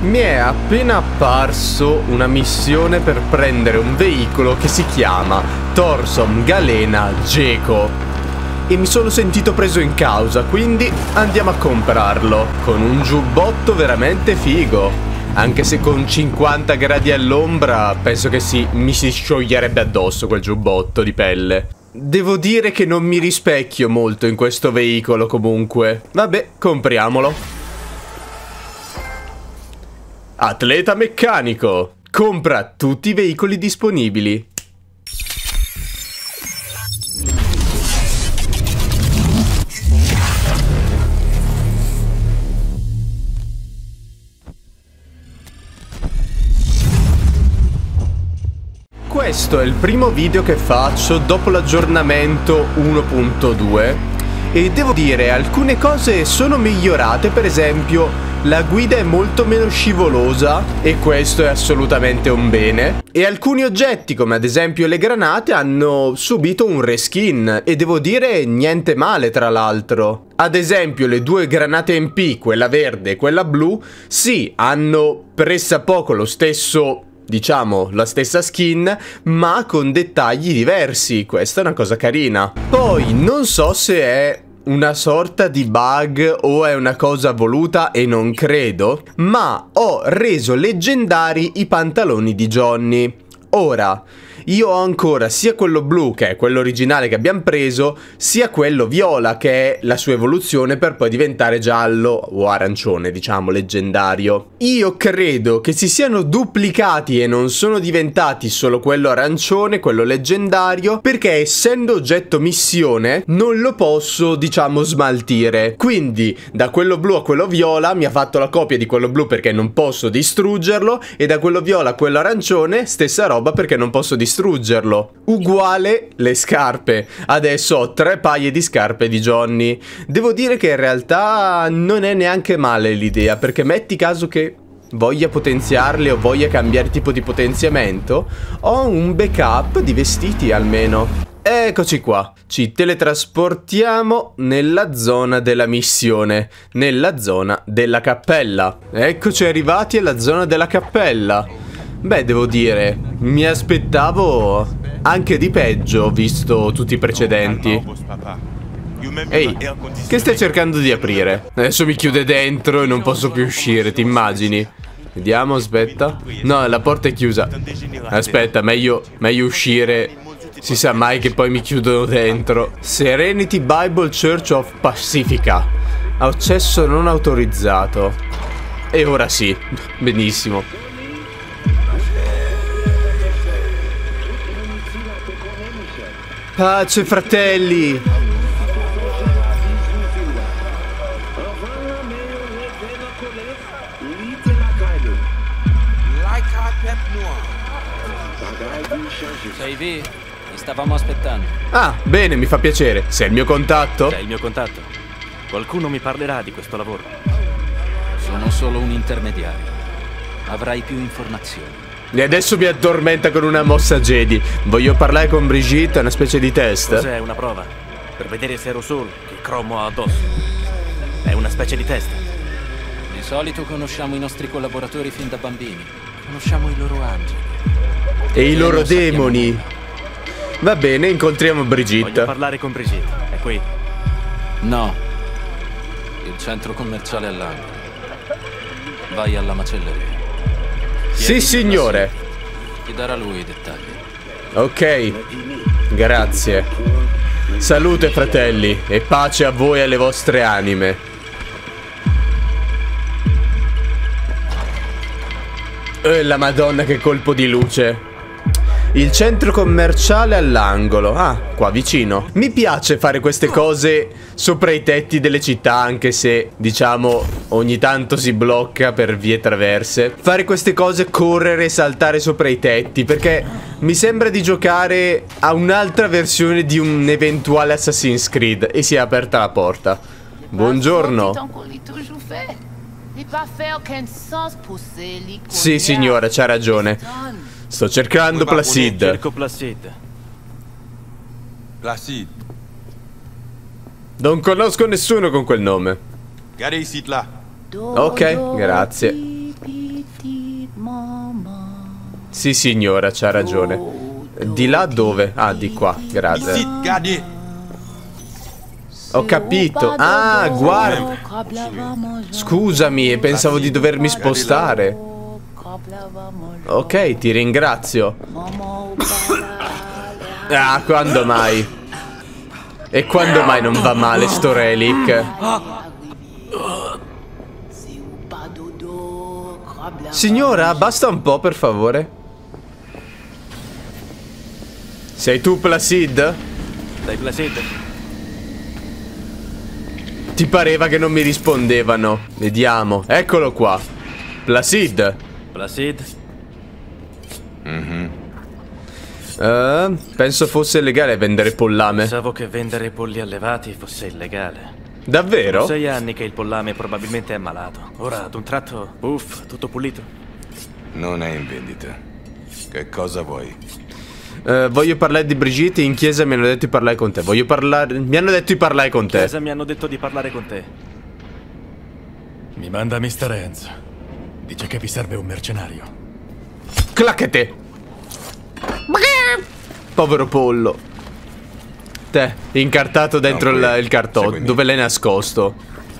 Mi è appena apparso una missione per prendere un veicolo che si chiama Thorson Galena Geco e mi sono sentito preso in causa, quindi andiamo a comprarlo con un giubbotto veramente figo. Anche se con 50 gradi all'ombra penso che mi si scioglierebbe addosso quel giubbotto di pelle. Devo dire che non mi rispecchio molto in questo veicolo comunque. Vabbè, compriamolo. Atleta meccanico. Compra tutti i veicoli disponibili. Questo è il primo video che faccio dopo l'aggiornamento 1.2 e devo dire alcune cose sono migliorate, per esempio la guida è molto meno scivolosa e questo è assolutamente un bene, e alcuni oggetti come ad esempio le granate hanno subito un reskin e devo dire niente male tra l'altro. Ad esempio le due granate MP, quella verde e quella blu, sì, hanno pressappoco lo stesso, diciamo, la stessa skin, ma con dettagli diversi. Questa è una cosa carina. Poi non so se è una sorta di bug o è una cosa voluta e non credo, ma ho reso leggendari i pantaloni di Johnny. Ora, io ho ancora sia quello blu, che è quello originale che abbiamo preso, sia quello viola, che è la sua evoluzione per poi diventare giallo o arancione, diciamo, leggendario. Io credo che si siano duplicati e non sono diventati solo quello arancione, quello leggendario, perché essendo oggetto missione non lo posso, diciamo, smaltire. Quindi da quello blu a quello viola mi ha fatto la copia di quello blu perché non posso distruggerlo, e da quello viola a quello arancione stessa roba perché non posso distruggerlo. Uguale le scarpe. Adesso ho 3 paia di scarpe di Johnny. Devo dire che in realtà non è neanche male l'idea, perché metti caso che voglia potenziarle o voglia cambiare tipo di potenziamento, ho un backup di vestiti almeno. Eccoci qua, ci teletrasportiamo nella zona della missione, nella zona della cappella. Eccoci arrivati alla zona della cappella. Beh, devo dire, mi aspettavo anche di peggio, visto tutti i precedenti. Ehi, che stai cercando di aprire? Adesso mi chiude dentro e non posso più uscire, ti immagini? Vediamo, aspetta. No, la porta è chiusa. Aspetta, meglio uscire. Si sa mai che poi mi chiudono dentro. Serenity Bible Church of Pacifica. Accesso non autorizzato. E ora sì, benissimo. Pace, fratelli! Sei Vi? Ti stavamo aspettando. Ah, bene, mi fa piacere. Sei il mio contatto? Sei il mio contatto. Qualcuno mi parlerà di questo lavoro. Sono solo un intermediario. Avrai più informazioni. E adesso mi addormenta con una mossa Jedi. Voglio parlare con Brigitte, è una specie di test. Cos'è? Una prova? Per vedere se ero solo, che cromo ha addosso. È una specie di test. Di solito conosciamo i nostri collaboratori fin da bambini. Conosciamo i loro angeli. E i loro demoni. Va bene, incontriamo Brigitte. Voglio parlare con Brigitte. È qui? No. Il centro commerciale all'angolo. Vai alla macelleria. Sì, signore. Ti darà lui i dettagli. Ok, grazie. Salute, fratelli, e pace a voi e alle vostre anime. La Madonna, che colpo di luce. Il centro commerciale all'angolo. Ah, qua vicino. Mi piace fare queste cose sopra i tetti delle città, anche se, diciamo, ogni tanto si blocca per vie traverse. Fare queste cose, correre e saltare sopra i tetti, perché mi sembra di giocare a un'altra versione di un eventuale Assassin's Creed. E si è aperta la porta. Buongiorno. Sì, signora, c'ha ragione. Sto cercando Placide. Cerco Placide. Placide. Non conosco nessuno con quel nome. Regardez ici là. Ok, grazie. Sì, signora, c'ha ragione. Di là dove? Ah, di qua, grazie. Ho capito. Ah, guarda. Scusami, pensavo di dovermi spostare. Ok, ti ringrazio. Ah, quando mai? E quando mai non va male sto relic? Signora, basta un po', per favore. Sei tu, Placid? Sei Placid? Ti pareva che non mi rispondevano. Vediamo. Eccolo qua. Placid. Placid? Penso fosse legale vendere pollame. Pensavo che vendere polli allevati fosse illegale. Davvero? Sono 6 anni che il pollame probabilmente è malato. Ora, ad un tratto, uff, tutto pulito. Non è in vendita. Che cosa vuoi? Voglio parlare di Brigitte. In chiesa mi hanno detto di parlare con te. Voglio parlare. Mi hanno detto di parlare con te. Cosa mi hanno detto di parlare con te? Mi manda Mr. Enz. Dice che vi serve un mercenario. Clacchete. Povero pollo. Te, incartato dentro il cartone. Dove l'hai nascosto?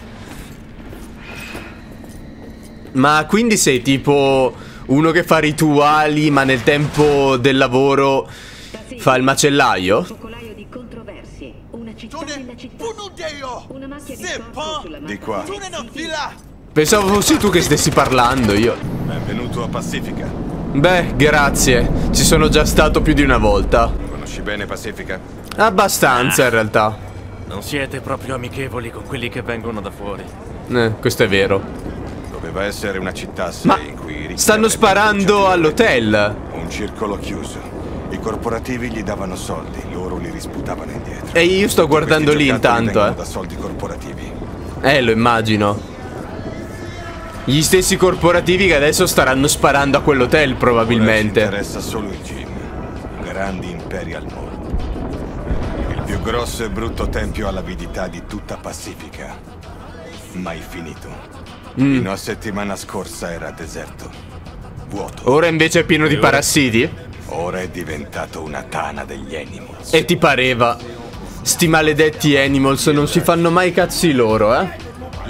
Ma quindi sei tipo uno che fa rituali, ma nel tempo del lavoro fa il macellaio? Focolaio di controversie, una città nella città, una macchia di scorzo sulla Di mappa. qua. Pensavo fossi tu che stessi parlando io. Benvenuto a Pacifica. Beh, grazie. Ci sono già stato più di una volta. Conosci bene Pacifica? Abbastanza, in realtà. Non siete proprio amichevoli con quelli che vengono da fuori. Questo è vero. Doveva essere una città Ma in cui i ricchi stanno avrebbero sparando bruciato all'hotel. un circolo chiuso. I corporativi gli davano soldi, loro li risputavano indietro. E io sto guardando lì Questi giocattoli intanto, vengono da soldi corporativi. Lo immagino. Gli stessi corporativi che adesso staranno sparando a quell'hotel, Ora ci probabilmente. interessa solo il gym. Grandi Imperial Mall. Il più grosso e brutto tempio all'avidità di tutta Pacifica. Mai finito. Fino a settimana scorsa era deserto. Vuoto. Ora invece è pieno di parassiti? Ora è diventato una tana degli Animals. E ti pareva? Sti maledetti Animals non si fanno mai i cazzi loro, eh?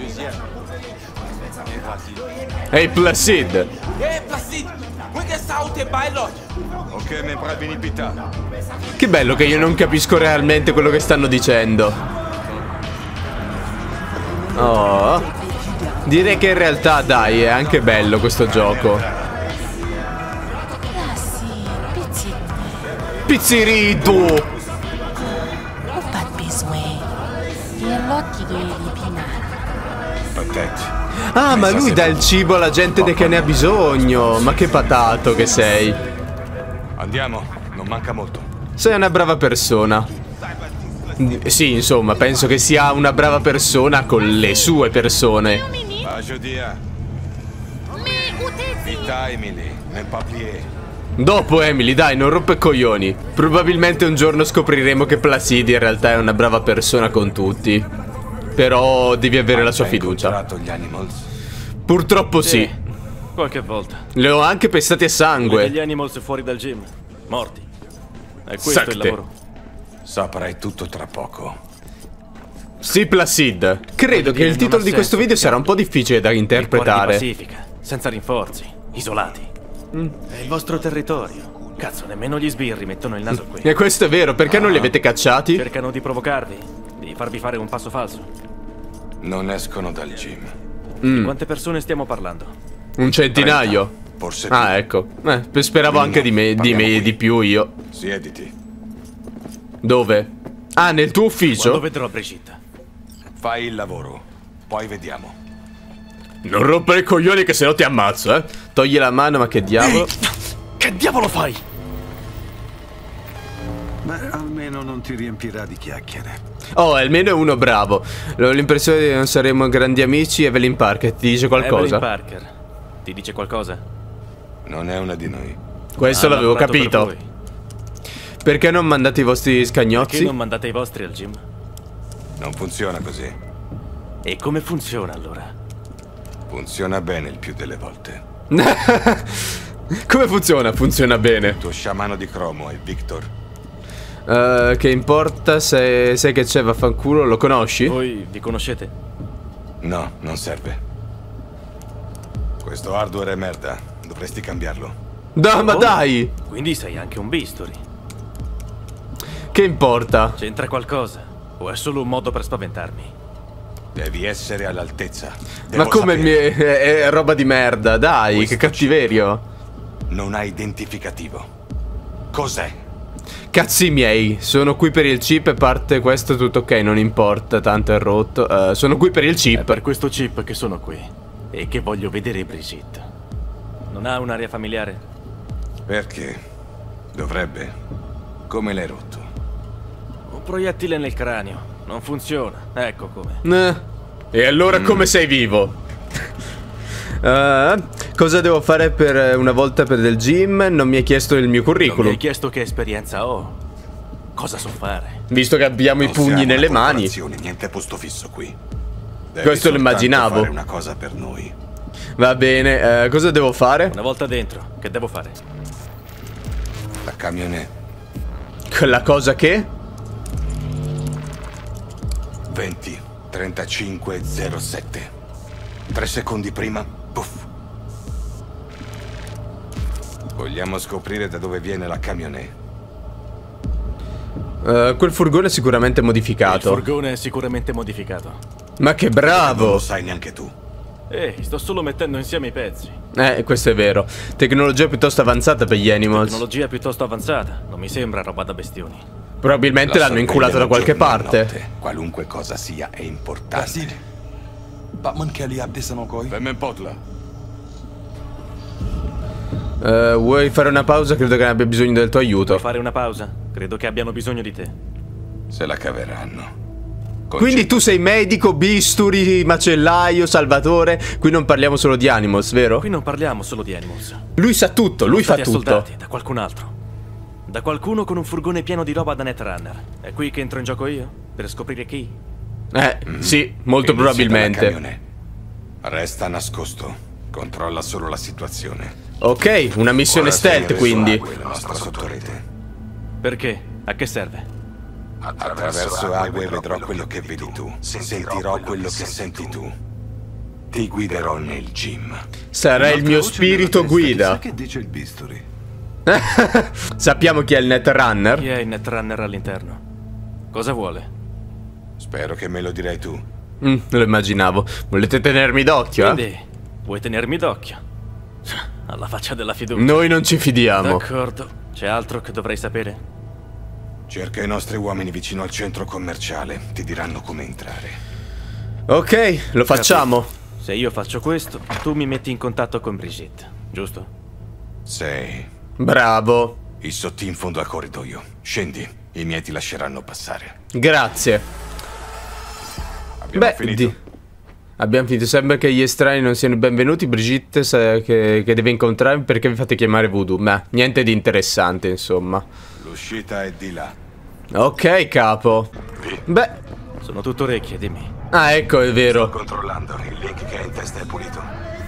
Ehi, Placid! Ok, mi pravini pita. Che bello che io non capisco realmente quello che stanno dicendo. Oh. Direi che in realtà, dai, è anche bello questo gioco. Pizzirito! Ho fatto bisogno di allocchi di pinare. Patetti. Ah, ma lui dà il cibo alla gente che ne ha bisogno. Ma che patato che sei. Andiamo, non manca molto. Sei una brava persona. Sì, insomma, penso che sia una brava persona con le sue persone. Ajodia. Vita Emily, ne papier. Dopo, Emily, dai, non rompe coglioni. Probabilmente un giorno scopriremo che Placidi in realtà è una brava persona con tutti. Però devi avere la sua fiducia. Hai incontrato gli Animals? Purtroppo sì. Qualche volta. Le ho anche pestati a Gli sangue. Animals fuori dal gym. Morti. È questo Sacte. il lavoro. Saprai tutto tra poco. Sì, Placid. Credo Voglio che dire, il titolo non di ha questo senso video che sarà un po' difficile da interpretare. Pacifica, senza rinforzi, isolati. È il vostro territorio. Cazzo, nemmeno gli sbirri mettono il naso qui. E questo è vero, perché non li avete cacciati? Cercano di provocarvi, di farvi fare un passo falso. Non escono dal gym. Di quante persone stiamo parlando? Un centinaio. 30, forse più. Ah, ecco. Speravo anche di più io. Siediti. Dove? Ah, nel tuo ufficio? Quando vedrò Brigitte. Fai il lavoro. Poi vediamo. Non rompere i coglioni che sennò ti ammazzo, eh. Togli la mano, ma che diavolo. Che diavolo fai? Beh, almeno non ti riempirà di chiacchiere. Oh, almeno è uno bravo. Ho l'impressione che non saremo grandi amici. Evelyn Parker, ti dice qualcosa? Evelyn Parker. Ti dice qualcosa? Non è una di noi. Questo Ha l'avevo lavorato per capito. voi. Perché non mandate i vostri Perché scagnozzi? non mandate i vostri al gym? Non funziona così. E come funziona allora? Funziona bene il più delle volte. Come funziona? Funziona bene. Il tuo sciamano di cromo è Victor. Che importa se sai che c'è, vaffanculo, lo conosci? Voi vi conoscete? No, non serve. Questo hardware è merda. Dovresti cambiarlo. Ma dai! Quindi sei anche un bisturi. Che importa? C'entra qualcosa? O è solo un modo per spaventarmi? Devi essere all'altezza. Ma come è roba di merda, dai, Questo che cattiverio. Non ha identificativo. Cos'è? Cazzi miei, sono qui per il chip e parte questo tutto ok, non importa, tanto è rotto. Sono qui per il chip. È per questo chip che sono qui. E che voglio vedere Brigitte. Non ha un'aria familiare? Perché? Dovrebbe. Come l'hai rotto? Un proiettile nel cranio. Non funziona. Ecco come. E allora come sei vivo? Cosa devo fare per una volta per del gym? Non mi hai chiesto il mio curriculum. Non mi hai chiesto che esperienza ho. Cosa so fare? Visto che abbiamo i pugni nelle mani. Niente posto fisso qui. Devi questo lo immaginavo. fare una cosa per noi. Va bene, cosa devo fare? Una volta dentro, che devo fare? La camionette. La cosa che? 20 35 07. 3 secondi prima, puff. Vogliamo scoprire da dove viene la camionette. Quel furgone è sicuramente modificato. Il furgone è sicuramente modificato. Ma che bravo! Non lo sai neanche tu. Sto solo mettendo insieme i pezzi. Questo è vero. Tecnologia piuttosto avanzata per gli Animals. Tecnologia piuttosto avanzata. Non mi sembra roba da bestioni. Probabilmente l'hanno inculato da qualche parte. Qualunque cosa sia è importante. Batman Kelly abdesano coi. Femme potla. Vuoi fare una pausa? Credo che abbia bisogno del tuo aiuto. Vuoi fare una pausa? Credo che abbiano bisogno di te. Se la caveranno. Quindi tu sei medico, bisturi, macellaio, salvatore. Qui non parliamo solo di Animals, vero? Qui non parliamo solo di Animals. Lui sa tutto, lui fa tutto. Assoldati da qualcun altro. Da qualcuno con un furgone pieno di roba da Netrunner. È qui che entro in gioco io? Per scoprire chi? Sì, molto probabilmente. Resta nascosto. Controlla solo la situazione. Ok, una missione stealth quindi. La nostra sottorete. Perché? A che serve? Attraverso Ague vedrò quello che vedi tu. Sentirò quello che senti tu. Ti guiderò nel gym. Sarà il mio spirito guida. Che dice il bisturi? Sappiamo chi è il Netrunner? Chi è il Netrunner all'interno? Cosa vuole? Spero che me lo dirai tu. Lo immaginavo. Volete tenermi d'occhio, Quindi, vuoi tenermi d'occhio? Alla faccia della fiducia. Noi non ci fidiamo. D'accordo. C'è altro che dovrei sapere? Cerca i nostri uomini vicino al centro commerciale. Ti diranno come entrare. Ok, lo facciamo. Se io faccio questo, tu mi metti in contatto con Brigitte, giusto? Sei... Bravo. Il sottì in fondo al corridoio. Scendi, i miei ti lasceranno passare. Grazie. Abbiamo finito. Abbiamo finito. Sembra che gli estranei non siano benvenuti. Brigitte sa che deve incontrarmi perché vi fate chiamare Voodoo. Ma niente di interessante, insomma. L'uscita è di là. Ok, capo. Beh, sono tutto orecchie, dimmi. Ah, ecco, è vero. Sto controllando. Il link che hai in testa è pulito.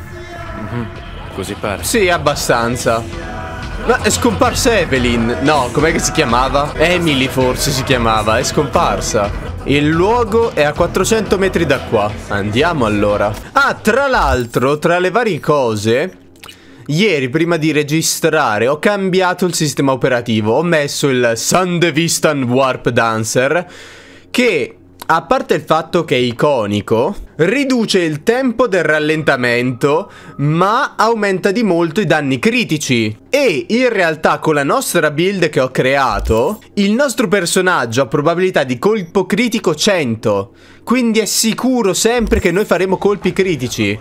Così pare. Sì, abbastanza. Ma è scomparsa Evelyn. No, com'è che si chiamava? Emily forse si chiamava. È scomparsa. Il luogo è a 400 metri da qua. Andiamo allora. Ah, tra l'altro, tra le varie cose, ieri prima di registrare ho cambiato il sistema operativo. Ho messo il Sandevistan Warp Dancer, che, a parte il fatto che è iconico, riduce il tempo del rallentamento, ma aumenta di molto i danni critici. E in realtà con la nostra build che ho creato, il nostro personaggio ha probabilità di colpo critico 100. Quindi è sicuro sempre che noi faremo colpi critici.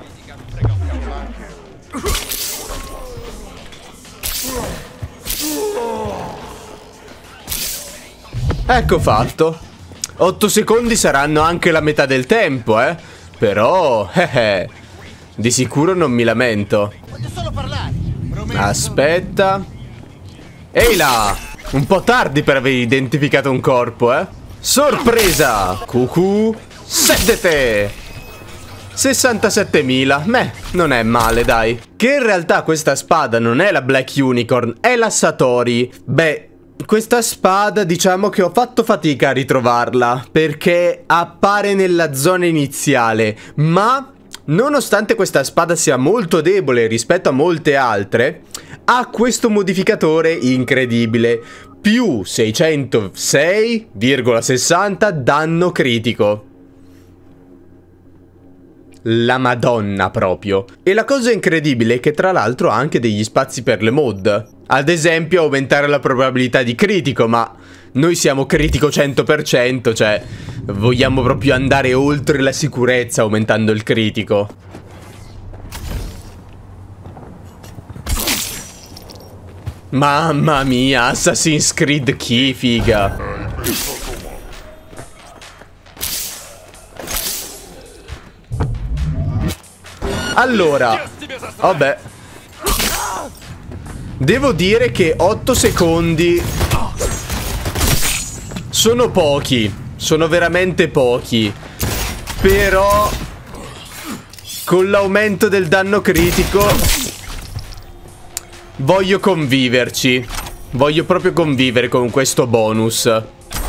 Ecco fatto. 8 secondi saranno anche la metà del tempo, Però, di sicuro non mi lamento. Voglio solo parlare. Aspetta. Ehi là! Un po' tardi per aver identificato un corpo, Sorpresa! Cucù, sedete! 67.000, beh, non è male, dai. Che in realtà questa spada non è la Black Unicorn, è la Satori. Beh, questa spada diciamo che ho fatto fatica a ritrovarla, perché appare nella zona iniziale, ma nonostante questa spada sia molto debole rispetto a molte altre, ha questo modificatore incredibile. Più 606,60 danno critico. La Madonna proprio. E la cosa incredibile è che tra l'altro ha anche degli spazi per le mod. Ad esempio aumentare la probabilità di critico, ma noi siamo critico 100%, cioè vogliamo proprio andare oltre la sicurezza aumentando il critico. Mamma mia, Assassin's Creed chi figa. Allora, vabbè, devo dire che 8 secondi sono pochi, sono veramente pochi. Però con l'aumento del danno critico voglio conviverci. Voglio proprio convivere con questo bonus.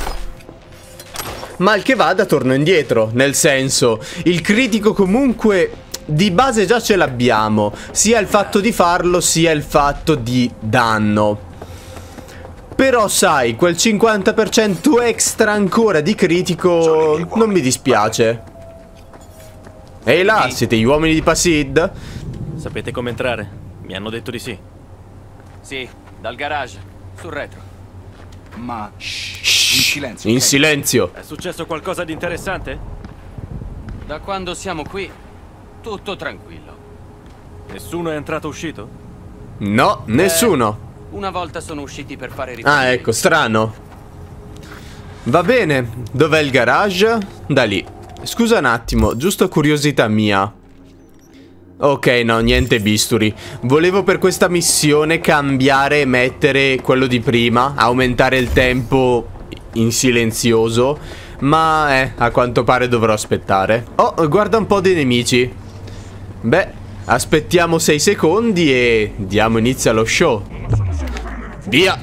Mal che vada torno indietro, nel senso, il critico comunque di base già ce l'abbiamo, sia il fatto di farlo sia il fatto di danno. Però sai, quel 50% extra ancora di critico non mi dispiace. Ehi là, siete gli uomini di Passid? Sapete come entrare? Mi hanno detto di sì. Sì, dal garage, sul retro. Ma shh, in silenzio. In silenzio. È successo qualcosa di interessante? Da quando siamo qui, tutto tranquillo. Nessuno è entrato o uscito? No, nessuno. Una volta sono usciti per fare riprese. Ah, ecco, strano. Va bene, dov'è il garage? Da lì. Scusa un attimo, giusto curiosità mia. Ok, no, niente bisturi. Volevo per questa missione cambiare e mettere quello di prima, aumentare il tempo in silenzioso, ma a quanto pare dovrò aspettare. Oh, guarda un po' dei nemici. Beh, aspettiamo 6 secondi e diamo inizio allo show. Via!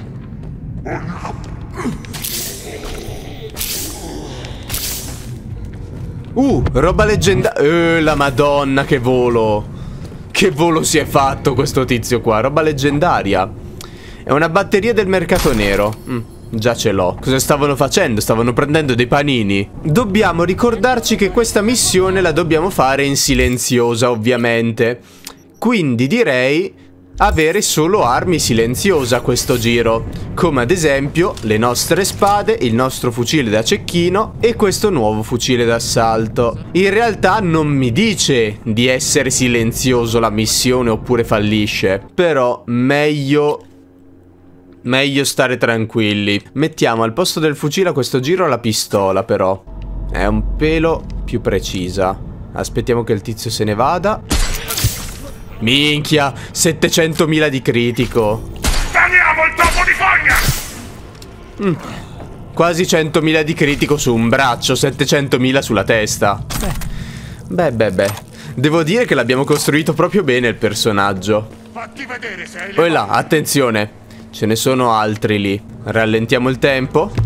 Roba leggendaria. La Madonna, che volo. Che volo si è fatto questo tizio qua. Roba leggendaria. È una batteria del mercato nero. Già ce l'ho. Cosa stavano facendo? Stavano prendendo dei panini. Dobbiamo ricordarci che questa missione la dobbiamo fare in silenziosa, ovviamente. Quindi direi avere solo armi silenziosa questo giro, come ad esempio le nostre spade, il nostro fucile da cecchino e questo nuovo fucile d'assalto. In realtà non mi dice di essere silenzioso la missione oppure fallisce, però meglio stare tranquilli. Mettiamo al posto del fucile a questo giro la pistola, però è un pelo più precisa. Aspettiamo che il tizio se ne vada. Minchia, 700.000 di critico. Spariamo il topo di fogna! Quasi 100.000 di critico su un braccio, 700.000 sulla testa. Beh. Devo dire che l'abbiamo costruito proprio bene il personaggio. Fatti vedere se hai Poi là, attenzione, ce ne sono altri lì. Rallentiamo il tempo.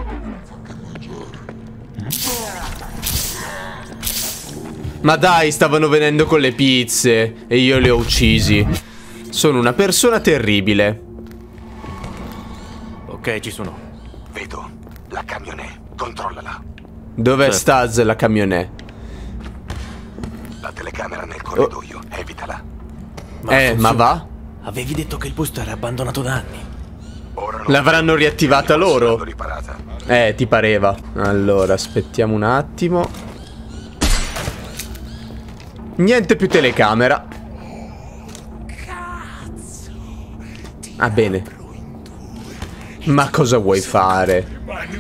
Ma dai, stavano venendo con le pizze e io li ho uccisi. Sono una persona terribile. Ok, ci sono. Vedo la camionè, controllala. Dov'è Staz la camionè? La telecamera nel corridoio, evitala. Ma va? Avevi detto che il posto era abbandonato da anni. L'avranno riattivata loro? Ti pareva. Allora, aspettiamo un attimo. Niente più telecamera. Ah, bene. Ma cosa vuoi fare?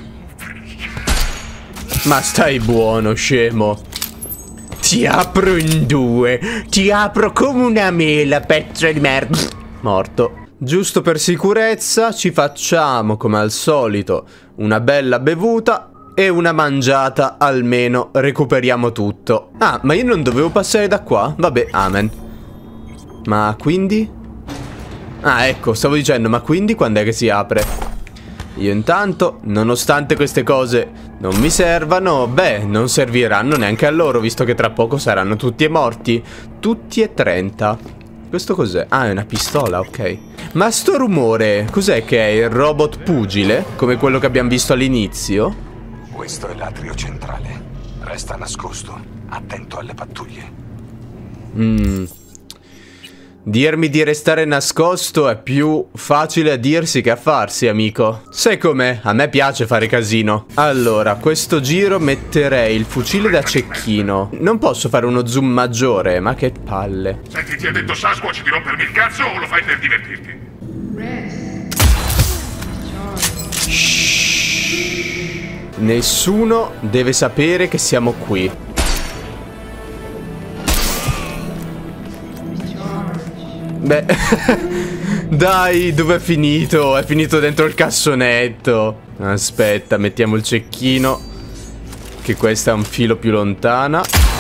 Ma stai buono, scemo. Ti apro in due. Ti apro come una mela, pezzo di merda. Morto. Giusto per sicurezza ci facciamo, come al solito, una bella bevuta E una mangiata almeno recuperiamo tutto. Ah, ma io non dovevo passare da qua? Vabbè, amen. Ma quindi? Ah, ecco, stavo dicendo, ma quindi quando è che si apre? Io intanto, nonostante queste cose non mi servano, beh, non serviranno neanche a loro, visto che tra poco saranno tutti morti. Tutti e 30. Questo cos'è? Ah, è una pistola, ok. Ma sto rumore, cos'è che è? Il robot pugile? Come quello che abbiamo visto all'inizio? Questo è l'atrio centrale. Resta nascosto, attento alle pattuglie. Dirmi di restare nascosto è più facile a dirsi che a farsi, amico. Sai com'è? A me piace fare casino. Allora, questo giro metterei il fucile da cecchino. Non posso fare uno zoom maggiore, ma che palle. Senti, ti ha detto Sasquatch di rompermi il cazzo o lo fai per divertirti? Nessuno deve sapere che siamo qui. Beh, dai, dove è finito? È finito dentro il cassonetto. Aspetta, mettiamo il cecchino, che questa è un filo più lontana.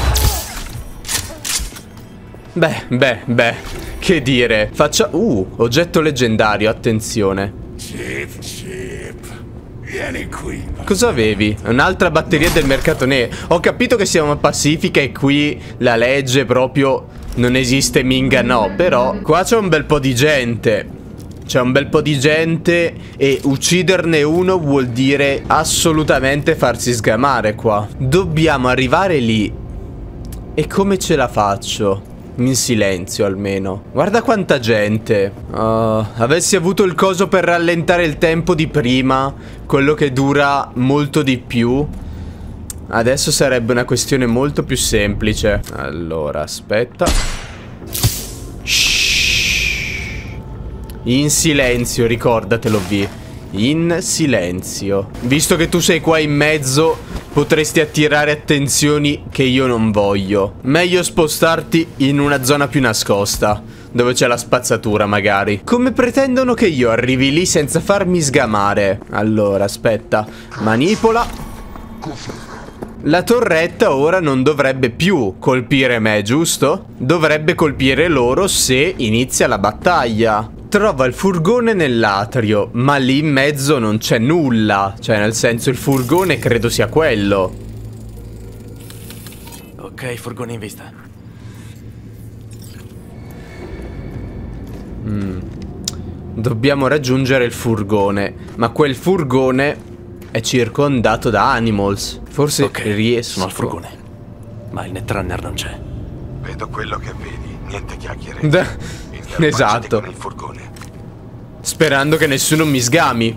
Beh, che dire. Faccia... oggetto leggendario, attenzione. Chip, vieni qui. Cosa avevi? Un'altra batteria del mercato nero. Ho capito che siamo a Pacifica e qui la legge proprio non esiste, minga no. Però qua c'è un bel po' di gente. C'è un bel po' di gente e ucciderne uno vuol dire assolutamente farsi sgamare qua. Dobbiamo arrivare lì. E come ce la faccio? In silenzio almeno. Guarda quanta gente. Avessi avuto il coso per rallentare il tempo di prima, quello che dura molto di più, adesso sarebbe una questione molto più semplice. Allora, aspetta. Shhh. In silenzio, ricordatelo, V. In silenzio. Visto che tu sei qua in mezzo, potresti attirare attenzioni che io non voglio. Meglio spostarti in una zona più nascosta, dove c'è la spazzatura magari. Come pretendono che io arrivi lì senza farmi sgamare? Allora, aspetta. Manipola. La torretta ora non dovrebbe più colpire me, giusto? Dovrebbe colpire loro se inizia la battaglia. Trova il furgone nell'atrio, ma lì in mezzo non c'è nulla. Cioè, nel senso, il furgone credo sia quello. Ok, furgone in vista. Dobbiamo raggiungere il furgone, ma quel furgone è circondato da animals. Forse riesco. Sono al furgone, ma il Netrunner non c'è. Vedo quello che vedi, niente chiacchiere. Esatto. Con il furgone. Sperando che nessuno mi sgami.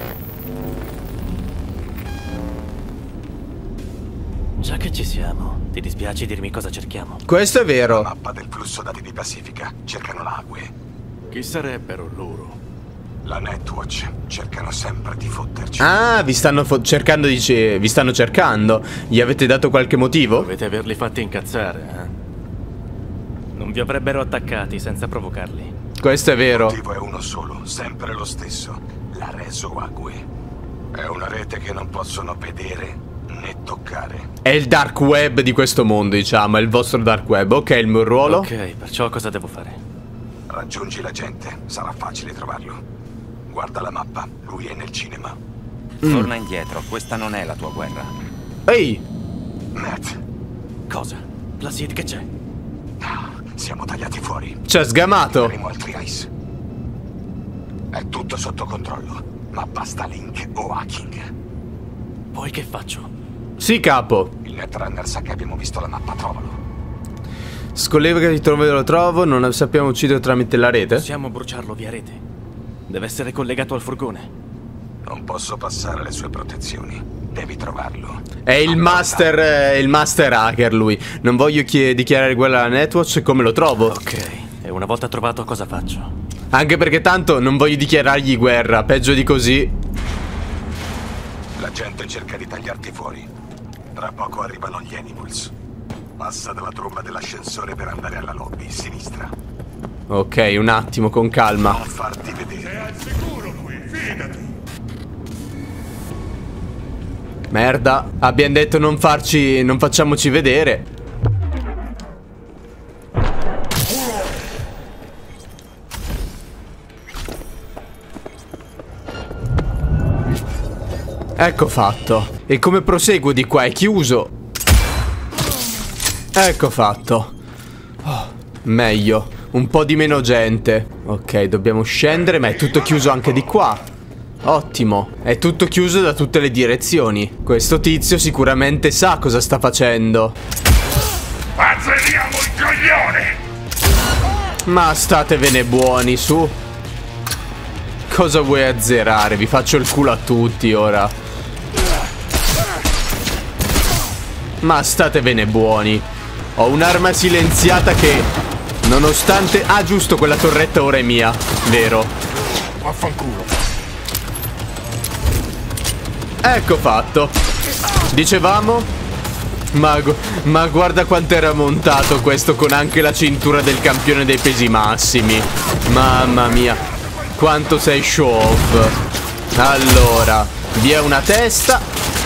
Già che ci siamo, ti dispiace dirmi cosa cerchiamo? Questo è vero. Mappa del flusso dati di Pacifica. Cercano l'acque. Chi sarebbero loro? La Netwatch. Cercano sempre di fotterci. Ah, vi stanno cercando, dice. Vi stanno cercando. Gli avete dato qualche motivo? Dovete averli fatti incazzare, eh? Non vi avrebbero attaccati senza provocarli. Questo è vero. Il motivo è uno solo, sempre lo stesso. La Reso Agwe. È una rete che non possono vedere né toccare. È il dark web di questo mondo, diciamo. È il vostro dark web. Ok, il mio ruolo. Ok, perciò cosa devo fare? Raggiungi la gente, sarà facile trovarlo. Guarda la mappa, lui è nel cinema. Torna indietro, questa non è la tua guerra. Ehi! Matt. Cosa? Placid, che c'è? Siamo tagliati fuori. Ci ha sgamato. Faremo altri ice. È tutto sotto controllo, ma basta link o hacking. Poi che faccio? Sì, capo. Il Netrunner sa che abbiamo visto la mappa, trovalo. Scollegati dove lo trovo, non sappiamo uccidere tramite la rete. Possiamo bruciarlo via rete. Deve essere collegato al furgone. Non posso passare le sue protezioni. Devi trovarlo. È il master hacker lui. Non voglio dichiarare guerra alla Netwatch. Come lo trovo? Ok, e una volta trovato cosa faccio? Anche perché tanto non voglio dichiarargli guerra. Peggio di così. La gente cerca di tagliarti fuori. Tra poco arrivano gli Animals. Passa dalla tromba dell'ascensore per andare alla lobby, sinistra. Ok, un attimo, con calma. Non farti vedere. Sei al sicuro qui, fidati. Merda. Abbiamo detto non facciamoci vedere. Ecco fatto. E come proseguo di qua? È chiuso. Ecco fatto. Oh, meglio. Un po' di meno gente. Ok, dobbiamo scendere, ma è tutto chiuso anche di qua. Ottimo. È tutto chiuso da tutte le direzioni. Questo tizio sicuramente sa cosa sta facendo. Azzeriamo il coglione! Ma statevene buoni, su. Cosa vuoi azzerare? Vi faccio il culo a tutti ora. Ma statevene buoni. Ho un'arma silenziata che, nonostante... Ah, giusto, quella torretta ora è mia. Vero. Vaffanculo. Ecco fatto. Dicevamo? Ma guarda quanto era montato questo, con anche la cintura del campione dei pesi massimi. Mamma mia, quanto sei show off. Allora, via una testa.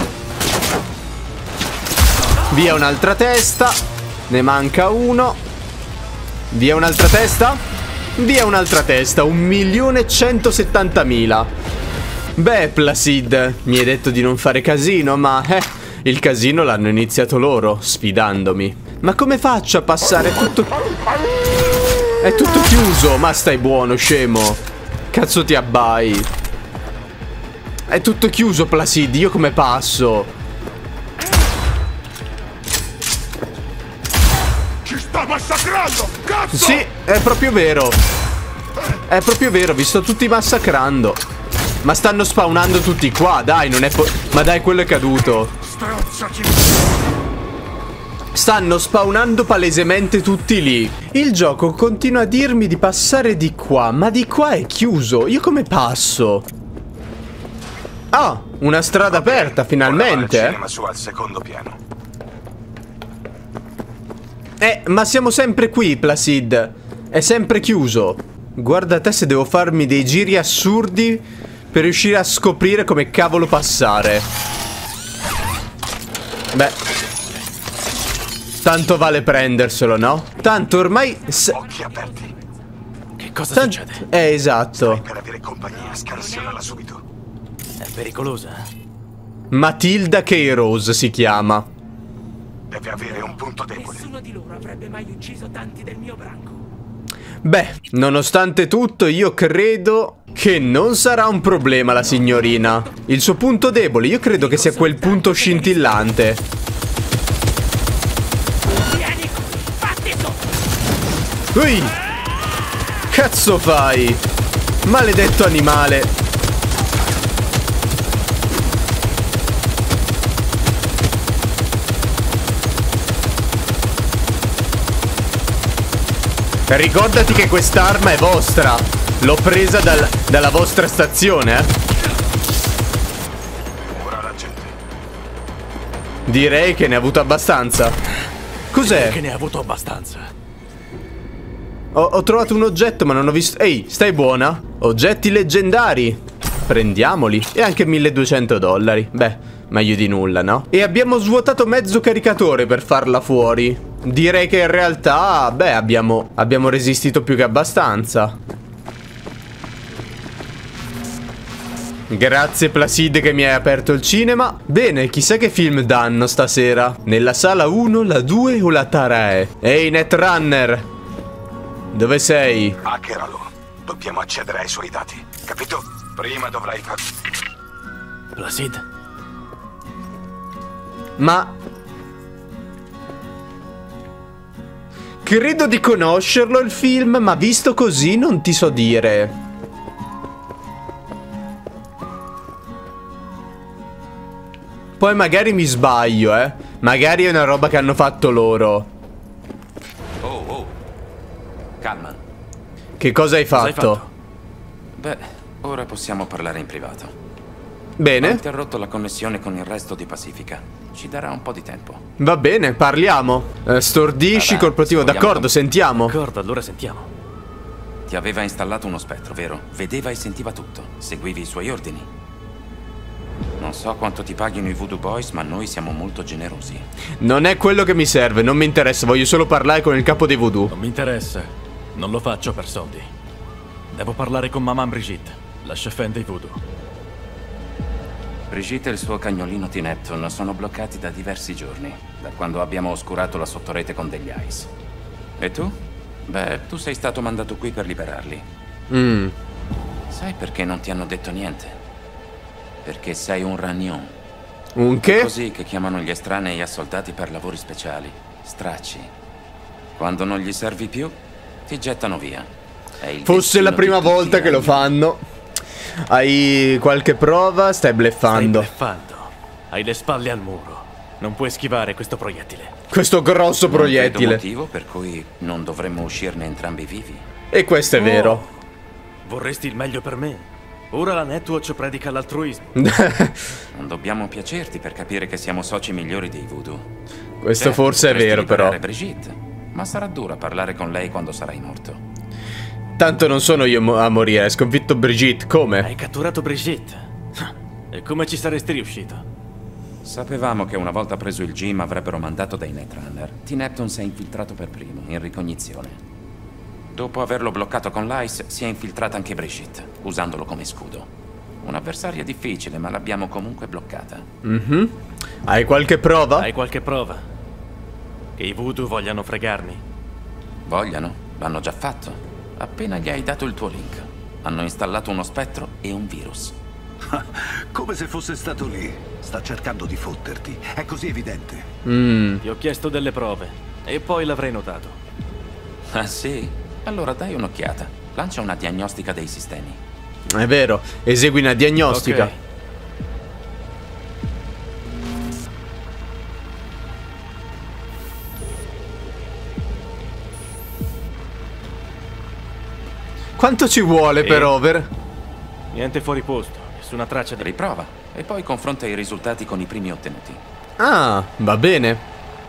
Via un'altra testa. Ne manca uno. Via un'altra testa. Via un'altra testa. 1.170.000. Beh, Placid, mi hai detto di non fare casino, ma il casino l'hanno iniziato loro, sfidandomi. Ma come faccio a passare tutto... È tutto chiuso, ma stai buono, scemo. Cazzo ti abbai. È tutto chiuso, Placid, io come passo? Ci sta massacrando, cazzo! Sì, è proprio vero. È proprio vero, vi sto tutti massacrando. Ma stanno spawnando tutti qua, dai, non è ma dai, quello è caduto. Stanno spawnando palesemente tutti lì. Il gioco continua a dirmi di passare di qua, ma di qua è chiuso. Io come passo? Ah, una strada aperta, finalmente. Cinema su al secondo piano. Ma siamo sempre qui, Placid. È sempre chiuso. Guarda te se devo farmi dei giri assurdi per riuscire a scoprire come cavolo passare. Beh, tanto vale prenderselo, no? Tanto ormai... Occhi aperti. Che cosa succede? Esatto. Per avere compagnia, scansionala subito. È pericolosa? Matilda K. Rose si chiama. Deve avere un punto debole. Nessuno di loro avrebbe mai ucciso tanti del mio branco. Beh, nonostante tutto, io credo che non sarà un problema la signorina. Il suo punto debole, io credo che sia quel punto scintillante. Ui! Cazzo fai? Maledetto animale. Ricordati che quest'arma è vostra. L'ho presa dalla vostra stazione, Ora la gente. Direi che ne ha avuto abbastanza. Cos'è? Che ne ha avuto abbastanza. Ho trovato un oggetto ma non ho visto... Ehi, stai buona? Oggetti leggendari. Prendiamoli. E anche $1.200. Beh, meglio di nulla, no? E abbiamo svuotato mezzo caricatore per farla fuori. Direi che in realtà, beh, abbiamo resistito più che abbastanza. Grazie Placid che mi hai aperto il cinema. Bene, chissà che film danno stasera. Nella sala 1, la 2 o la Tara è? Ehi Netrunner, dove sei? Hackeralo. Dobbiamo accedere ai suoi dati. Capito? Prima dovrai far... Placid? Ma... credo di conoscerlo il film, ma visto così non ti so dire. Poi magari mi sbaglio, Magari è una roba che hanno fatto loro. Oh. Calma. Che cosa hai fatto? Beh, ora possiamo parlare in privato. Bene. Ho interrotto la connessione con il resto di Pacifica. Ci darà un po' di tempo. Va bene, parliamo. Stordisci corporativo, d'accordo, sentiamo. D'accordo, allora sentiamo. Ti aveva installato uno spettro, vero? Vedeva e sentiva tutto. Seguivi i suoi ordini. Non so quanto ti paghino i Voodoo Boys, ma noi siamo molto generosi. Non è quello che mi serve, non mi interessa, voglio solo parlare con il capo dei Voodoo. Non mi interessa, non lo faccio per soldi. Devo parlare con Maman Brigitte, la chefin dei Voodoo. Brigitte e il suo cagnolino T-Neptune sono bloccati da diversi giorni, da quando abbiamo oscurato la sottorete con degli ice. E tu? Beh, tu sei stato mandato qui per liberarli. Sai perché non ti hanno detto niente? Perché sei un ragnon. Un che? È così che chiamano gli estranei a soldati per lavori speciali. Stracci. Quando non gli servi più, ti gettano via. Fosse la prima volta che lo fanno. Hai qualche prova? Stai bleffando. Stai bleffando. Hai le spalle al muro. Non puoi schivare questo proiettile. Questo grosso proiettile. Non vedo motivo per cui non dovremmo uscirne entrambi vivi. E questo è vero. Vorresti il meglio per me. Ora la Netwatch predica l'altruismo. Non dobbiamo piacerti per capire che siamo soci migliori dei Voodoo. Questo forse è vero, però. Brigitte, ma sarà dura parlare con lei quando sarai morto. Tanto non sono io a morire, hai sconfitto Brigitte, come? Hai catturato Brigitte. E come ci saresti riuscito? Sapevamo che una volta preso il gym avrebbero mandato dei Netrunner. T-Neptune si è infiltrato per primo, in ricognizione. Dopo averlo bloccato con l'Ice, si è infiltrata anche Brigitte, usandolo come scudo. Un'avversaria difficile, ma l'abbiamo comunque bloccata. Hai qualche prova? Hai qualche prova? Che i Voodoo vogliano fregarmi? Vogliano? L'hanno già fatto. Appena gli hai dato il tuo link. Hanno installato uno spettro e un virus. Come se fosse stato lì. Sta cercando di fotterti. È così evidente. Ti ho chiesto delle prove. E poi l'avrei notato. Ah sì? Allora dai un'occhiata. Lancia una diagnostica dei sistemi. È vero, esegui una diagnostica. Okay. Quanto ci vuole per over? Niente fuori posto, nessuna traccia di... Riprova e poi confronta i risultati con i primi ottenuti. Ah, va bene.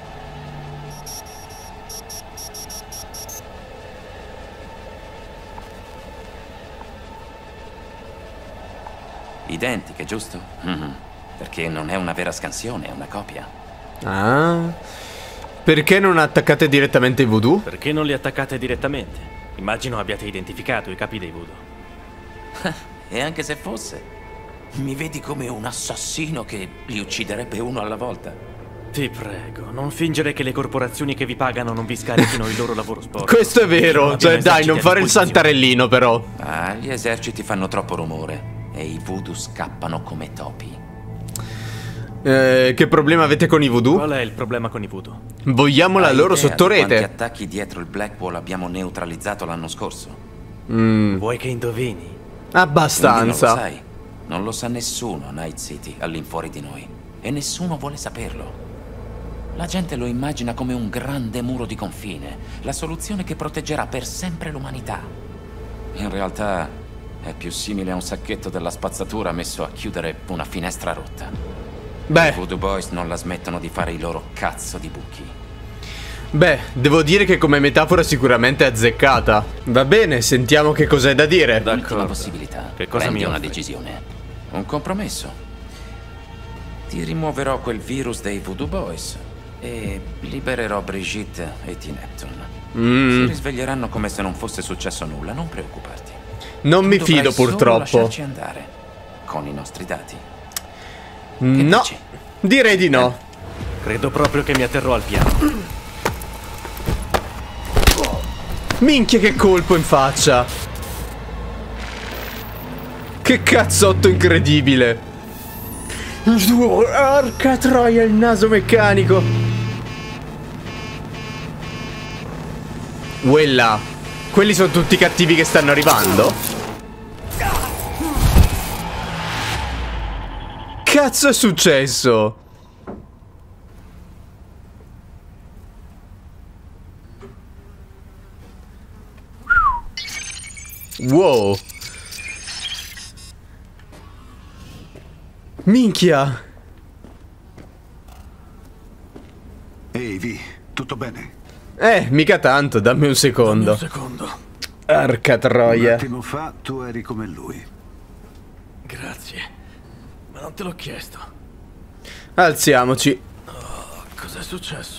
Identiche, giusto? Perché non è una vera scansione, è una copia. Ah. Perché non attaccate direttamente i Voodoo? Perché non li attaccate direttamente? Immagino abbiate identificato i capi dei Voodoo. E anche se fosse, mi vedi come un assassino che li ucciderebbe uno alla volta. Ti prego, non fingere che le corporazioni che vi pagano non vi scarichino il loro lavoro sporco. Questo è vero, cioè dai, non fare il santarellino però. Ah, gli eserciti fanno troppo rumore e i Voodoo scappano come topi. Che problema avete con i Voodoo? Qual è il problema con i Voodoo? Vogliamo la loro sottorete. Quanti attacchi dietro il Blackwall abbiamo neutralizzato l'anno scorso? Vuoi che indovini? Abbastanza. Non lo sai. Non lo sa nessuno a Night City, all'infuori di noi. E nessuno vuole saperlo. La gente lo immagina come un grande muro di confine, la soluzione che proteggerà per sempre l'umanità. In realtà è più simile a un sacchetto della spazzatura messo a chiudere una finestra rotta. Beh. I Voodoo Boys non la smettono di fare i loro cazzo di buchi. Beh, devo dire che come metafora sicuramente è azzeccata. Va bene, sentiamo che cos'hai da dire. L'ultima possibilità. Che cosa Prendi mi una offri? decisione. Un compromesso. Ti rimuoverò quel virus dei Voodoo Boys e libererò Brigitte e T-Neptune. Si risveglieranno come se non fosse successo nulla, non preoccuparti. Non mi fido Solo purtroppo. lasciarci andare con i nostri dati. No, dici? direi di no. Credo proprio che mi atterrò al piano. Minchia che colpo in faccia. Che cazzotto incredibile. Porca troia, il naso meccanico. Quella. Quelli sono tutti i cattivi che stanno arrivando? Cazzo è successo? Wow. Minchia. Ehi, Vi, tutto bene? Mica tanto, dammi un secondo. Un secondo. Arca Un troia. attimo fa tu eri come lui. Grazie. Ma Non te l'ho chiesto. Alziamoci. Oh, cos'è successo?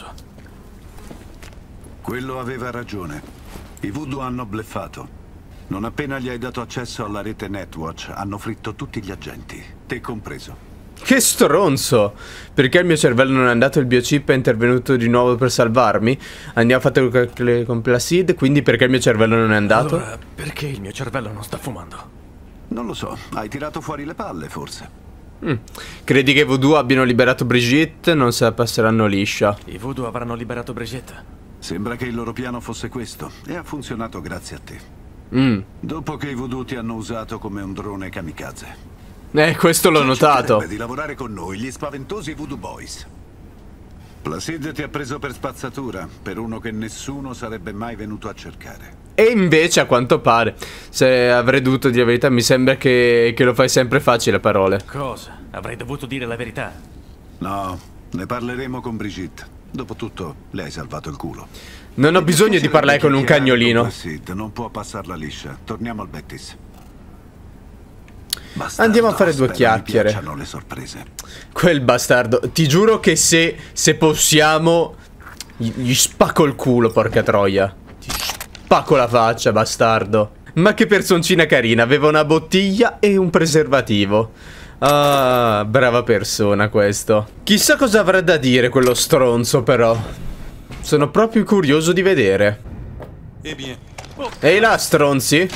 Quello aveva ragione. I voodoo hanno bleffato. Non appena gli hai dato accesso alla rete Netwatch, hanno fritto tutti gli agenti, te compreso. Che stronzo! Perché il mio cervello non è andato, il biochip è intervenuto di nuovo per salvarmi? Andiamo a fare con Placid, quindi perché il mio cervello non è andato? Allora, perché il mio cervello non sta fumando? Non lo so, hai tirato fuori le palle forse. Credi che i voodoo abbiano liberato Brigitte? Non se la passeranno liscia. I voodoo avranno liberato Brigitte? Sembra che il loro piano fosse questo, e ha funzionato grazie a te. Dopo che i voodoo ti hanno usato come un drone kamikaze. Questo l'ho notato. Di lavorare con noi, gli spaventosi Voodoo Boys. Placid ti ha preso per spazzatura, per uno che nessuno sarebbe mai venuto a cercare. E invece, a quanto pare, se avrei dovuto dire la verità, mi sembra che lo fai sempre facile a parole. Cosa? Avrei dovuto dire la verità? No, ne parleremo con Brigitte. Dopotutto, le hai salvato il culo. Non ho bisogno di parlare con un cagnolino. Placid non può passarla liscia. Torniamo al Bettis. Bastardo, andiamo a fare due chiacchiere. Mi piacciono le sorprese. Quel bastardo. Ti giuro che se possiamo gli spacco il culo, porca troia. Ti spacco la faccia, bastardo. Ma che personcina carina. Aveva una bottiglia e un preservativo. Ah, brava persona questo. Chissà cosa avrà da dire quello stronzo, però. Sono proprio curioso di vedere. Ehi là, stronzi.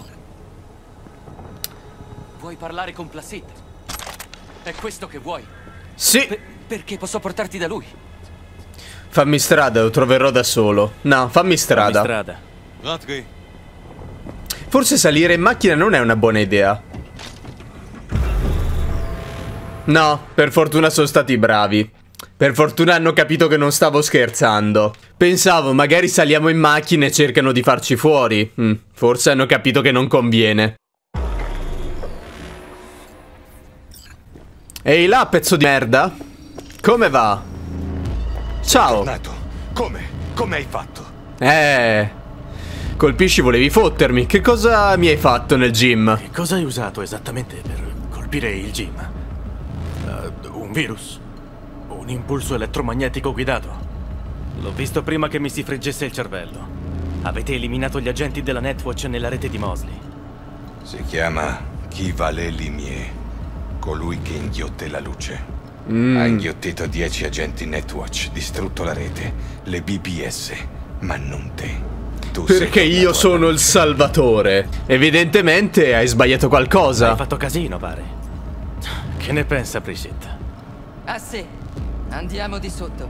Vuoi parlare con Placid? È questo che vuoi? Sì. Perché posso portarti da lui? Fammi strada, lo troverò da solo. No, fammi strada. Forse salire in macchina non è una buona idea. No, per fortuna sono stati bravi. Per fortuna hanno capito che non stavo scherzando. Pensavo, magari saliamo in macchina e cercano di farci fuori. Forse hanno capito che non conviene. Ehi là, pezzo di merda. Come va? Ciao. Come hai fatto? Colpisci, volevi fottermi. Che cosa mi hai fatto nel gym? Che cosa hai usato esattamente per colpire il gym? Un virus? Un impulso elettromagnetico guidato? L'ho visto prima che mi si friggesse il cervello. Avete eliminato gli agenti della Netwatch nella rete di Mosley. Si chiama Kivale Limie. Colui che inghiotte la luce. Ha inghiottito 10 agenti Netwatch, distrutto la rete, le BBS, ma non te. Tu perché io sono il salvatore. Evidentemente hai sbagliato qualcosa. Hai fatto casino, pare. Che ne pensa Brigitte? Ah sì, andiamo di sotto.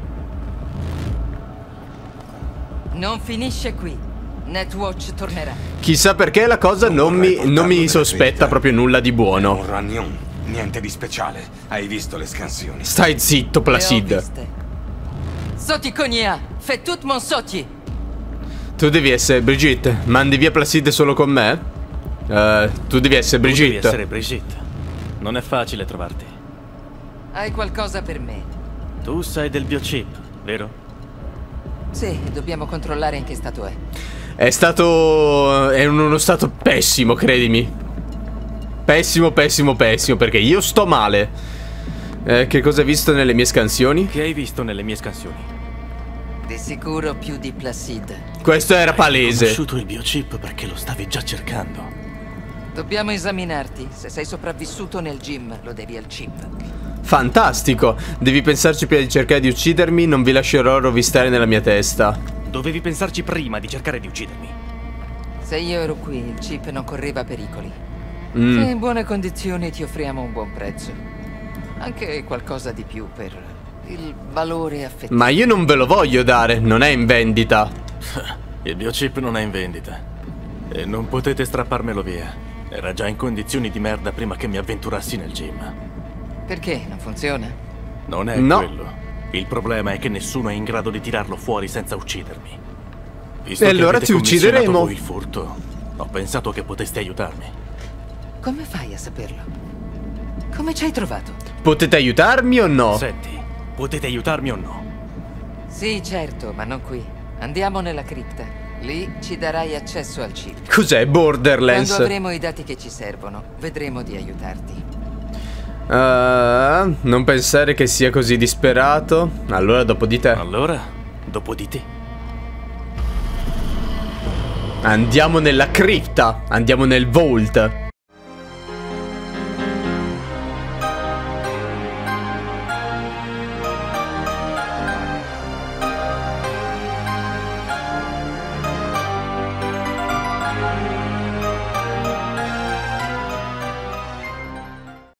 Non finisce qui. Netwatch tornerà. Chissà perché la cosa non mi sospetta proprio nulla di buono. Un ragnon. Niente di speciale. Hai visto le scansioni? Stai zitto, Placid. Soti Cognia, fais tout mon soti. Tu devi essere Brigitte. Mandi via Placid solo con me? Tu devi essere Brigitte. Tu devi essere Brigitte. Non è facile trovarti. Hai qualcosa per me? Tu sai del biochip, vero? Sì, dobbiamo controllare in che stato è. È in uno stato pessimo, credimi. Pessimo, perché io sto male. Che cosa hai visto nelle mie scansioni? Che hai visto nelle mie scansioni? Di sicuro più di Placid. Questo era palese. Hai conosciuto il biochip perché lo stavi già cercando. Dobbiamo esaminarti. Se sei sopravvissuto nel gym, lo devi al chip. Fantastico. Devi pensarci prima di cercare di uccidermi. Non vi lascerò rovistare nella mia testa. Dovevi pensarci prima di cercare di uccidermi. Se io ero qui, il chip non correva pericoli. Se in buone condizioni ti offriamo un buon prezzo. Anche qualcosa di più per il valore affettivo. Ma io non ve lo voglio dare, non è in vendita. Il biochip non è in vendita. E non potete strapparmelo via. Era già in condizioni di merda prima che mi avventurassi nel gym. Perché? Non funziona? Non è quello. Il problema è che nessuno è in grado di tirarlo fuori senza uccidermi. Visto e allora ti uccideremo. Voi il furto, ho pensato che poteste aiutarmi. Come fai a saperlo? Come ci hai trovato? Potete aiutarmi o no? Senti, potete aiutarmi o no? Sì, certo, ma non qui. Andiamo nella cripta. Lì ci darai accesso al chip. Cos'è Borderlands? Quando avremo i dati che ci servono, vedremo di aiutarti. Non pensare che sia così disperato. Allora dopo di te. Allora, dopo di te. Andiamo nella cripta. Andiamo nel vault.